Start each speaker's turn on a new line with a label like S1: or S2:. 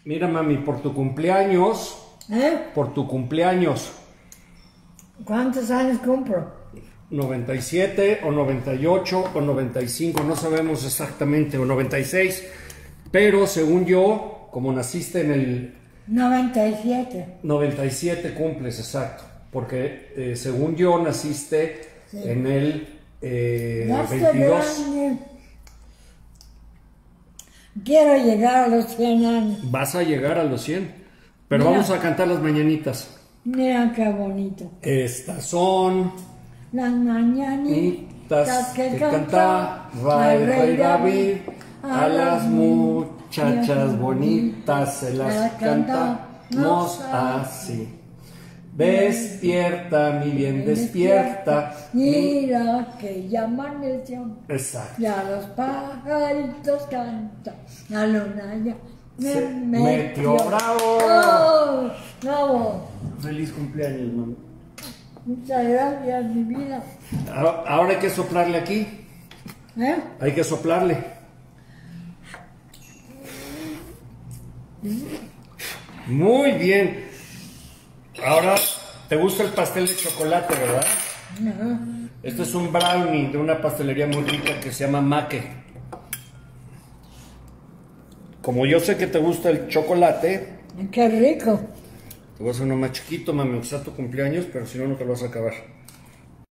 S1: Mira, mami, por tu cumpleaños, por tu cumpleaños,
S2: ¿Cuántos años cumplo?
S1: 97 o 98 o 95, no sabemos exactamente, o 96, pero según yo, como naciste en el
S2: 97.
S1: 97 cumples, exacto, porque según yo naciste en el
S2: Ya estoy
S1: 22.
S2: grande. Quiero llegar a los 100 años.
S1: Vas a llegar a los 100, pero
S2: Mira.
S1: vamos a cantar las mañanitas.
S2: Mira qué bonito.
S1: Estas son
S2: Las mañanitas
S1: que cantaba el rey David, a las muchachas bonitas se las cantamos así. Despierta, mi bien, despierta.
S2: Mira que ya amaneció.
S1: Exacto.
S2: Ya los pajaritos cantan. La luna ya
S1: Se
S2: me
S1: metió. ¡Bravo!
S2: ¡Oh! ¡Bravo!
S1: Feliz cumpleaños, mami.
S2: Muchas gracias, mi vida.
S1: Ahora hay que soplarle aquí. Hay que soplarle. Muy bien. Ahora, ¿te gusta el pastel de chocolate, verdad? Este es un brownie de una pastelería muy rica que se llama Maque. Como yo sé que te gusta el chocolate,
S2: ¡Qué rico!
S1: te voy a hacer uno más chiquito, mami, aunque sea tu cumpleaños, pero si no, no te lo vas a acabar.